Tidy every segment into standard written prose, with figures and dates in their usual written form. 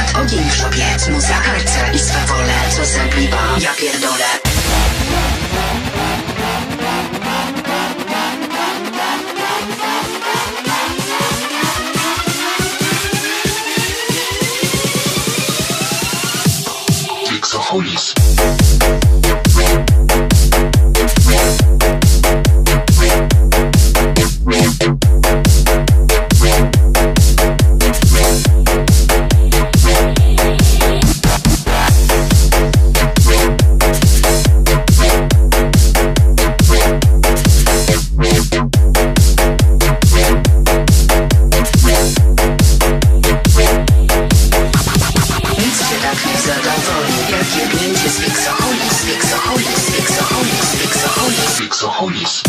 klimat, ogień w szopie, muza, karce i swawole, co za klipa, ja pierdolę. Fixoholis. Fixoholis.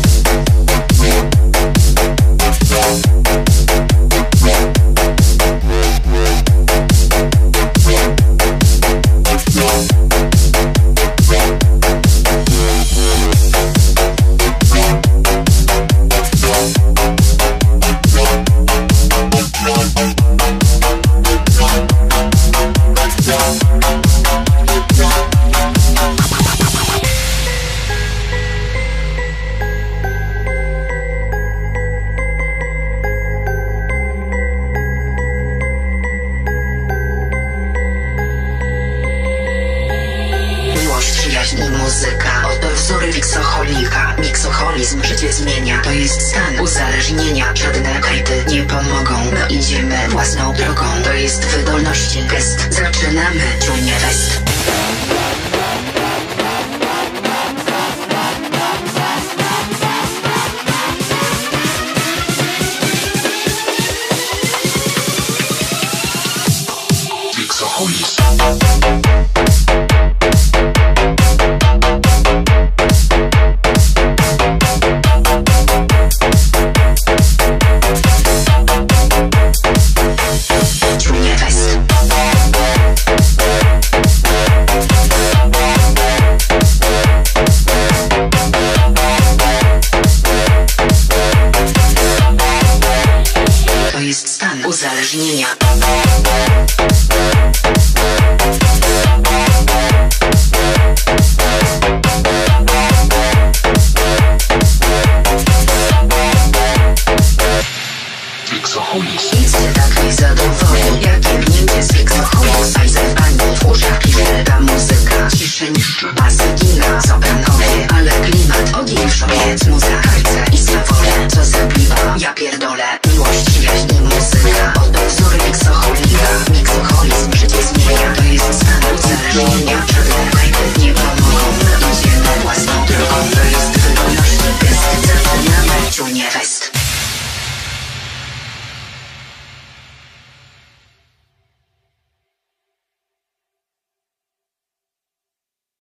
Przyjaźń i muzyka, oto wzory fiksoholika. Miksoholizm życie zmienia, to jest stan uzależnienia. Żadne kajty nie pomogą, my idziemy własną drogą. To jest wydolności gest, zaczynamy Czujnie Fest. Fixoholis. To jest stan uzależnienia. Fixoholis. Idźcie taki zadowoleni, jak jebnięcie z fiksoholis. Ajze w pani, w uszach pisze ta muzyka. Ciszej, basy, giga, sopranowie, ale klimat, ogień w szopie, muza, karce i swawole, co za klipa, ja pierdolę. Miłość, przyjaźń i muzyka, oto wzory fiksoholika. Miksoholizm życie zmienia, to jest stan uzależnienia. Żadne kajty nie pomogą, my idziemy własną drogą. To jest wydolności gest, zaczynamy Czujnie Fest.